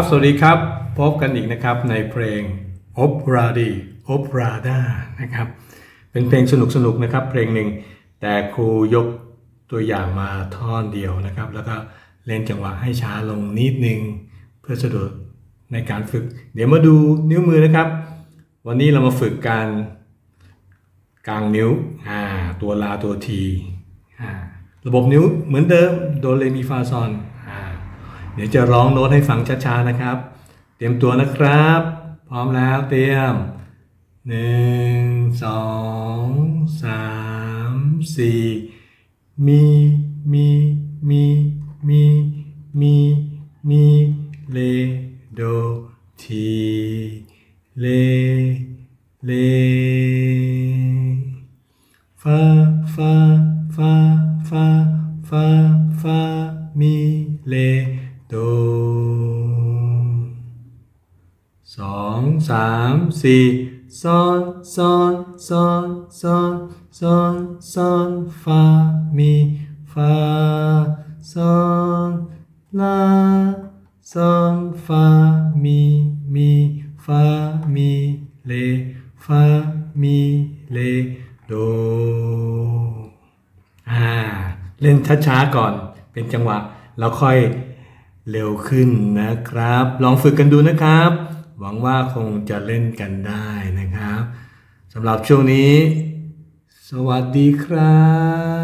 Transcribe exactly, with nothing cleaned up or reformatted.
สวัสดีครับพบกันอีกนะครับในเพลง Obradi Obrada นะครับเป็นเพลงสนุกๆนะครับเพลงหนึ่งแต่ครูยกตัวอย่างมาท่อนเดียวนะครับแล้วก็เล่นจังหวะให้ช้าลงนิดนึงเพื่อสะดวกในการฝึกเดี๋ยวมาดูนิ้วมือนะครับวันนี้เรามาฝึกการกางนิ้วอ่าตัวลาตัวทีอ่าระบบนิ้วเหมือนเดิมโดเรมีฟาซอนอ่าเดี๋ยวจะร้องโน้ตให้ฟังช้าๆนะครับเตรียมตัวนะครับพร้อมแล้วเตรียมหนึ่งสองสามสี่มีมีมีมีมีมีเลโดทีเลเลฟาฟาฟาฟาฟาฟามีเลโดสองสามสี่ซอนซอนซอนซอนซอนซอนฟามีฟาซอนลาซอนฟามีมีฟามีเลฟามีเลโดอ่าเล่นช้าๆก่อนเป็นจังหวะแล้วค่อยเร็วขึ้นนะครับลองฝึกกันดูนะครับหวังว่าคงจะเล่นกันได้นะครับสำหรับช่วงนี้สวัสดีครับ